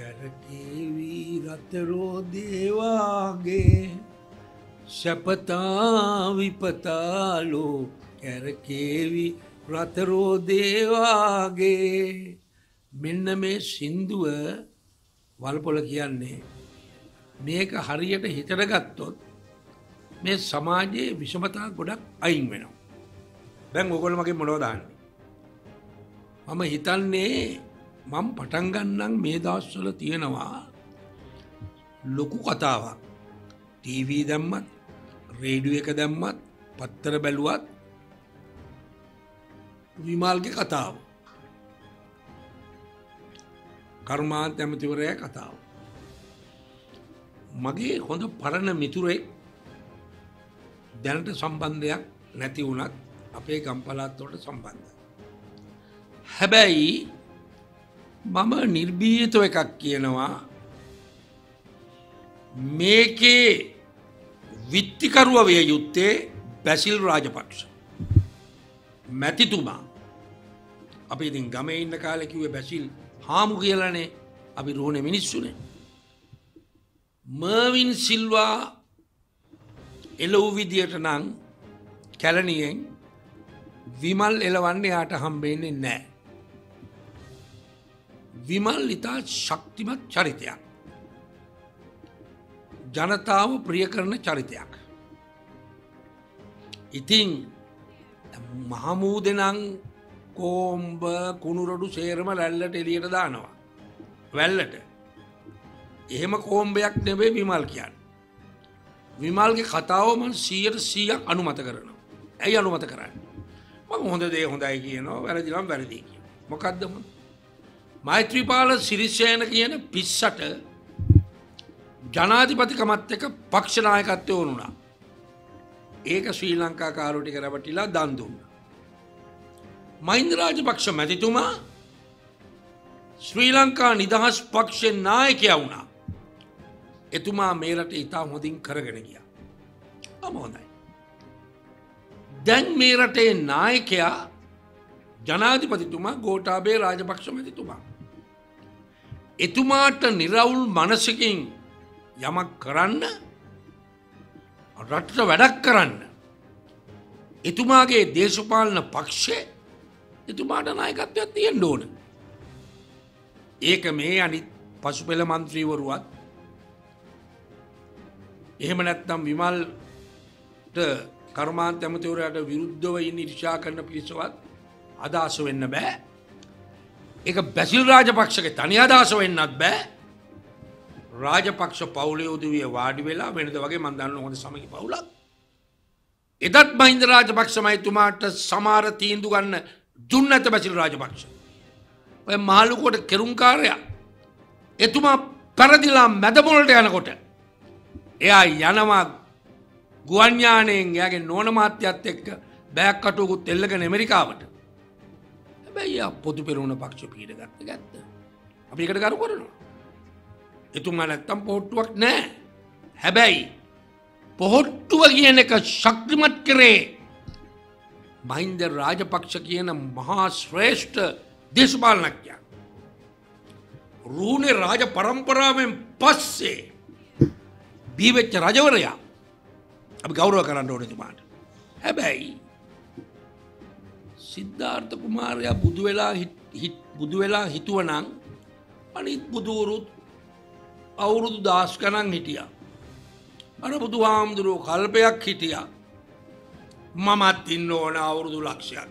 කැරකේවි රතරෝ දේවාගේ සැපතා විපතාලෝ කැරකේවි රතරෝ දේවාගේ මෙන්න මේ සින්දුව වල්පොල කියන්නේ මේක හරියට හිතට ගත්තොත් මේ සමාජයේ විෂමතා ගොඩක් අයින් වෙනවා. දැන් ඕගොල්ලෝ මගේ මොනවද දාන්නේ? මම හිතන්නේ මම පටන් ගන්නම් මේ දවස්වල තියෙනවා ලොකු කතාවක්. ටීවී දැම්මත්, රේඩියෝ එක දැම්මත්, පත්තර බැලුවත් විමල්ගේ කතාව. කර්මාන්ත ඇමතිවරයා කතාව. මගේ හොඳ පරණ මිතුරෙක් දැනට සම්බන්ධයක් නැති වුණත් අපේ ගම්පලාත් වලට සම්බන්ධයි. හැබැයි මම නිර්භීතව එකක් කියනවා මේකේ විත්තිකරුව විය යුත්තේ බැසිල් රාජපක්ෂ මැතිතුමා. අපි ඉතින් ගමේ ඉන්න කාලේ කිව්වේ බැසිල් හාමු කියලානේ. අපි රුහුණේ මිනිස්සුනේ. මර්වින් සිල්වා එළව් විදියට නම් කැලණියෙන් විමල් එලවන්න යාට හම්බෙන්නේ නැහැ. විමල් ඉතා ශක්තිමත් චරිතයක්. ජනතාව ප්‍රිය කරන චරිතයක්. ඉතින් මහමූදෙනං කෝම්බ කුණුරොඩු සේරම රැල්ලට එළියට දානවා. වැල්ලට. එහෙම කෝම්බයක් නෙවෙයි විමල් කියන්නේ. විමල්ගේ කතාව මම 100% අනුමත කරනවා. ඇයි අනුමත කරන්නේ? මම හොඳ දේ හොඳයි කියනවා, වැරදි නම් වැරදි කියනවා. මොකද්ද මම? මෛත්‍රීපාල සිරිසේන කියන පිස්සට ජනාධිපතිකමත් එක්ක පක්ෂ නායකත්වය වුණා. ඒක ශ්‍රී ලංකා කාරෝ ටික රැවටිලා දන් දුන්නා. මහින්ද රාජපක්ෂ මැතිතුමා ශ්‍රී ලංකා නිදහස් පක්ෂේ නායකයා වුණා. එතුමා මේ රට ඉතා හොඳින් කරගෙන ගියා. හොඳයි. දැන් මේ රටේ නායකයා ජනාධිපතිතුමා ගෝඨාභය රාජපක්ෂ මැතිතුමා. එතුමාට නිරවුල් මනසකින් යමක් කරන්න, රටට වැඩක් කරන්න එතුමාගේ දේශපාලන පක්ෂේ එතුමාට නායකත්වයක් තියෙන්න ඕන. ඒක මේ අනිත් පසුපෙළ මන්ත්‍රීවරුවත් එහෙම නැත්නම් විමල්ට කර්මාන්ත ඇමතිවරයාට විරුද්ධව ඉන්න ඉර්ෂා කරන පිරිසවත් අදහස වෙන්න බෑ. ඒක බැසිල් රාජපක්ෂගේ තනි අදහස වෙන්නත් බෑ. රාජපක්ෂ පවුලේ උදවිය වාඩි වෙලා වෙනද වගේ මම දන්න හොඳ සමගි පවුලක්. එදත් මහින්ද රාජපක්ෂ මහතුමාට සමහර තීන්දුව ගන්න දුන්න නැත බැසිල් රාජපක්ෂ. ඔය මහලුකොට කෙරුම්කාරයා එතුමා පරදිලා මැදමුලට යනකොට එයා යනවා ගුවන් යානයෙන් එයාගේ නෝන මාත්‍යත් එක්ක බෑග් කටුවකුත් එල්ලගෙන ඇමරිකාවට. හැබැයි යා පොදු පෙරමුණ පක්ෂ පීඩ ගත්ත. අපි ඒකට කරු කරනවා. එතුමා නැත්තම් පොහොට්ටුවක් නැහැ. හැබැයි පොහොට්ටුව කියන එක ශක්තිමත් කරේ මහින්ද රාජපක්ෂ කියන මහා ශ්‍රේෂ්ඨ දේශපාලනඥයා. රුහුණේ රාජ පරම්පරාවෙන් පස්සේ බීවෙච්ච රජවරයා අපි ගෞරව කරන්න ඕනේ එතුමාට. හැබැයි සිද්ධාර්ථ කුමාරයා බුදු වෙලා හිතුවනම් අනිත් බුදුවරුත් අවුරුදු 10 ගණන් හිටියා. අර බුදුහාමුදුරුවෝ කල්පයක් හිටියා. මමත් ඉන්න ඕන අවුරුදු ලක්ෂයක්.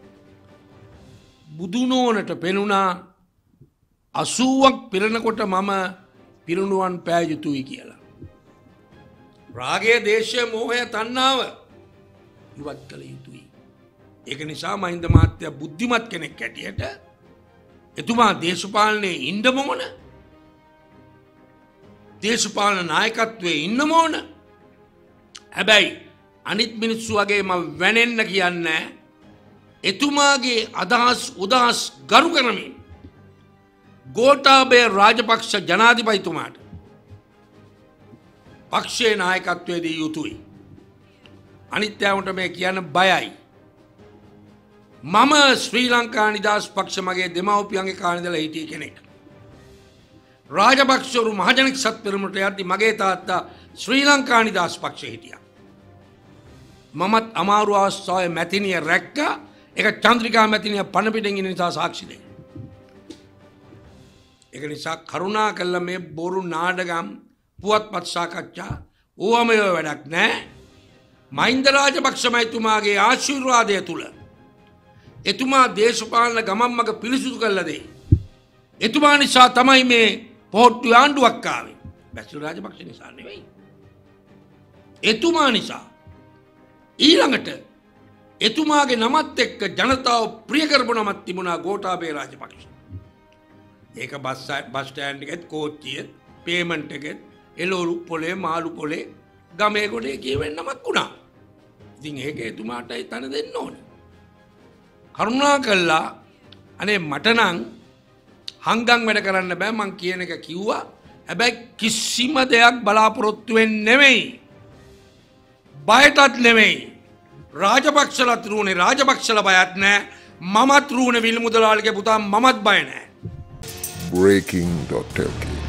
බුදුනෝනට පෙනුණා 80ක් පිරෙනකොට මම පිරුණුවන් පෑ යුතුයි කියලා. රාගය, දේශය, මෝහය, තණ්හාව ඉවත් කළ යුතුයි. ඒක නිසා මහින්ද මහත්තයා බුද්ධිමත් කෙනෙක් හැටියට එතුමා දේශපාලනයේ ඉන්නම ඕන. දේශපාලන නායකත්වයේ ඉන්නම ඕන. හැබැයි අනිත් මිනිස්සු වගේ මම වැනෙන්න කියන්නේ එතුමාගේ අදහස් උදහස් ගරු කරමින් ගෝඨාභය රාජපක්ෂ ජනාධිපතිතුමාට පක්ෂයේ නායකත්වයේ දී යුතුයි. අනිත් යාමට මේ කියන්න බයයි. මම ශ්‍රී ලංකා නිදහස් පක්ෂ මගේ දෙමව්පියන්ගේ කාලේ ඉඳලා හිටිය කෙනෙක්. රාජපක්ෂවරු මහජනික සත්පෙරමුණට යද්දී මගේ තාත්තා ශ්‍රී ලංකානිදාස් පක්ෂේ හිටියා. මමත් අමාරු අවස්ථාවේ මැතිනිය රැක්කා. ඒක චන්ද්‍රිකා මැතිනිය පණ පිටින් ඉන්න නිසා සාක්ෂි දෙන්න. ඒක නිසා කරුණා කළ මේ බොරු නාඩගම් පුවත්පත් සාකච්ඡා ඕවම වැඩක් නැහැ. මහින්ද රාජපක්ෂ මහතුමාගේ ආශිර්වාදය තුල එතුමා දේශපාලන ගමම්මක පිරිසුදු කළා දෙයි. එතුමා නිසා තමයි මේ පොට්ටු ආණ්ඩුවක් ආවේ. බැසිල් රාජපක්ෂ නිසා නෙවෙයි. එතුමා නිසා. ඊළඟට එතුමාගේ නමත් එක්ක ජනතාව ප්‍රිය කරපු නමක් තිබුණා ගෝඨාභය රාජපක්ෂ. ඒක බස් ස්ටෑන්ඩ් එකෙත් කෝච්චියෙත් පේමන්ට් එකෙත් එළවලු පොලේ මාළු පොලේ ගමේ ගොඩේ කියවෙන්න නමක් වුණා. ඉතින් ඒක එතුමාටයි තන දෙන්න ඕනේ. කරුණා කළා අනේ මට නම් හංගම් වැඩ කරන්න බෑ මං කියන එක කිව්වා. හැබැයි කිසිම දෙයක් බලාපොරොත්තු වෙන්නේ නෙමෙයි. බයටත් නෙමෙයි. රාජපක්ෂලත් රූනේ රාජපක්ෂලා බයත් නෑ. මමත් රූනේ විල් මුදලාලිගේ පුතා මමත් බය නෑ. breaking.lk